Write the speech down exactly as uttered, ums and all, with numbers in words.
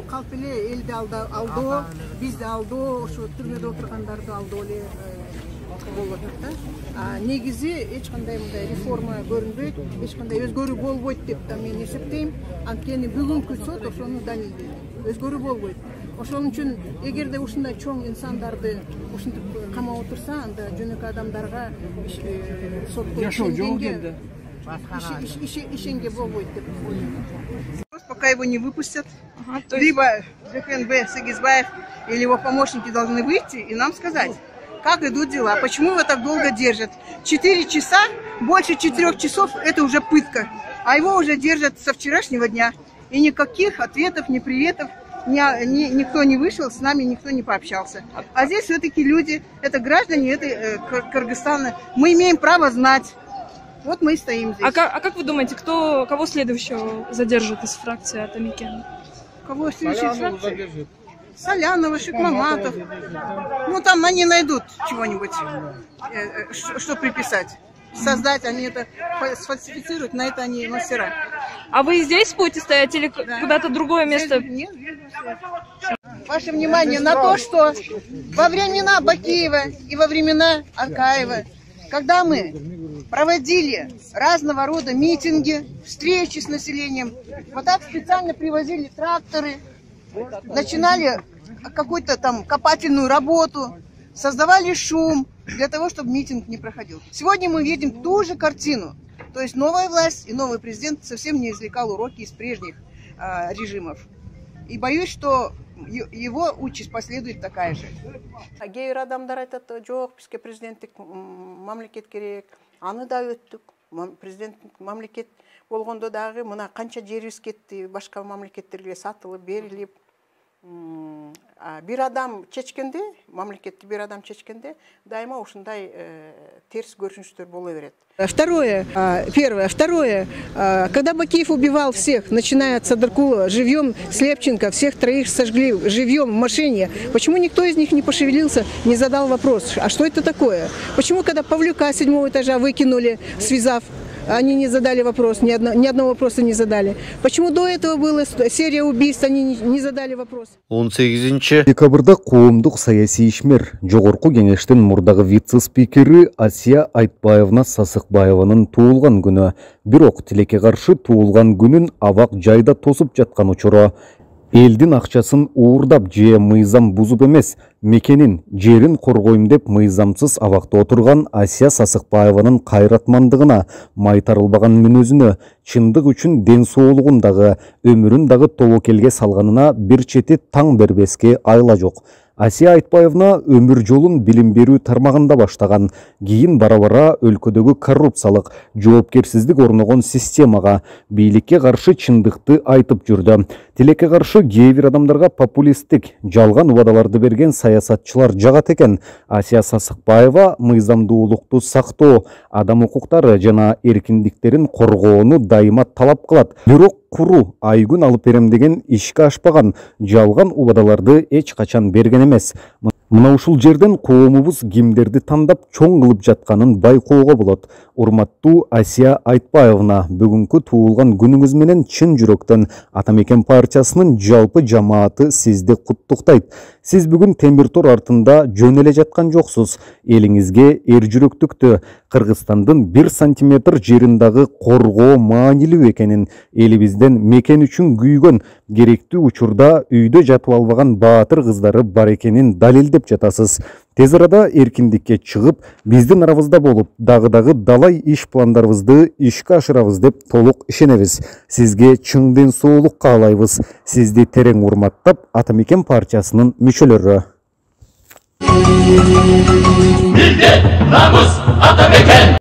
калп эле элди алдоо, бизди алдоо, ошо түрмөдө отургандарды алдоо эле болуп атат да. Негизи эч кандай мындай реформа көрүнбөйт, эч кандай өзгөрүү болбойт деп да мен эсептейм. Анткени бүгүнкү сот ошону далилдейт. Өзгөрүү болбойт. Ошон үчүн эгерде ушундай чоң инсандарды ушинтип камап отурса, анда жөнөкөй адамдарга сотко ишенгенге ишенге болбойт деп ойлойм. Пока его не выпустят, ага, есть... либо ЖКНБ Сагизбаев или его помощники должны выйти и нам сказать, как идут дела, почему его так долго держат. Четыре часа, больше четырех часов – это уже пытка, а его уже держат со вчерашнего дня. И никаких ответов, ни приветов, ни, ни, никто не вышел, с нами никто не пообщался. А здесь все-таки люди, это граждане это, э, Кыргызстана, мы имеем право знать. Вот мы и стоим здесь. А как, а как вы думаете, кто, кого следующего задержит из фракции Атамекен? Кого следующего из фракции? Солянова, Шикмаматов. Ну там они найдут чего-нибудь, э, что, что приписать. Создать, они это сфальсифицируют, на это они мастера. А вы здесь будете стоять или да. Куда-то другое место? Нет, нет, ваше внимание на то, что во времена Бакиева и во времена Акаева, когда мы проводили разного рода митинги, встречи с населением, вот так специально привозили тракторы, начинали какую-то там копательную работу, создавали шум для того, чтобы митинг не проходил. Сегодня мы видим ту же картину. То есть новая власть и новый президент совсем не извлекал уроки из прежних а, режимов. И боюсь, что его участь последует такая же. Кейбир адамдар айтат, жок, бизге президенттик мамлекет керек, аны да өттүк. Президенттик мамлекет болгондо дагы мына канча жерибиз кетти, башка мамлекеттерге сатылып, берилип. Бир адам чечкенде, мамлекетти бир адам чечкенде, дайыма ушундай э, терс көрүнүштөр боло берет. Второе, первое, второе, когда Бакиев убивал всех, начиная от Садаркулова, живьем, Слепченко, всех троих сожгли живьем в машине, почему никто из них не пошевелился, не задал вопрос, а что это такое? Почему, когда Павлюка с седьмого этажа выкинули, связав, они не задали вопрос, ни, одно, ни одного вопроса не задали. Почему до этого была серия убийств, они не, не задали вопрос? он сегизинчи декабрда коомдук саясий ишмер Жогорку кеңештин мурдагы вице-спикери Асия Айтбаевна Сасыкбаеванын туулган күнү. Бирок тилекке каршы туулган күнүн абак жайда тосуп жаткан учуру. Элдин акчасын уурдап же мыйзам бузуп эмес, мекенин, жерин коргойм деп мыйзамсыз абакта отурган Асия Сасыкбаеванын кайратмандыгына, майтарылбаган мүнөзүнө, чындык үчүн ден соолугун дагы, өмүрүн дагы тобокелге салганына бир чети таң бербеске айла жок. Асия Айтбаевна өмүр жолун билим берүү тармагында баштаган, кийин бара-бара өлкөдөгү коррупциялык, жоопкерсиздик орногон системага, бийликке каршы чындыкты айтып жүрдү. Тилекке каршы кээ бир адамдарга популисттик, жалган убадаларды берген саясатчылар жагат экен. Асия Сасыкбаева мыйзамдуулукту сактоо, адам укуктары жана эркиндиктерин коргоону дайыма талап кылат. Бирок куру айгүн алып берем деген ишке ашпаган, жалган убадаларды эч качан берген эмес. Мына ушул жерден коомубуз кимдерди тандап чоң кылып жатканын байкоого болот. Урматтуу Асия Айтбаевна, бүгүнкү туулган күнүңүз менен чын жүрөктөн Атамекен партиясынын жалпы жамааты сизди куттуктайт. Сиз бүгүн темир тор артында жөн эле жаткан жоксуз. Элиңизге эр жүрөктүктү, Кыргызстандын бир сантиметр жерин дагы коргоо маанилүү экенин, элибизден мекен үчүн күйгөн, керектүү учурда үйдө жатып албаган баатыр кыздары бар экенин далилдеп жатасыз. Тез арада эркиндикке чыгып, биздин арабызда болуп, дагы-дагы далай иш пландарыбызды ишке ашырабыз деп толук ишенебиз. Сизге чың ден соолук каалайбыз. Сизди терең урматтап, Атамекен партиясынын мүчөлөрү. Милдет, намыс, Атамекен!